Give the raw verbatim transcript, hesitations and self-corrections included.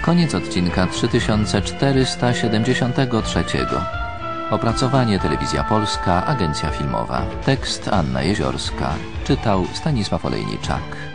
Koniec odcinka trzy tysiące czterysta siedemdziesiątego trzeciego. Opracowanie Telewizja Polska, Agencja Filmowa. Tekst Anna Jeziorska. Czytał Stanisław Olejniczak.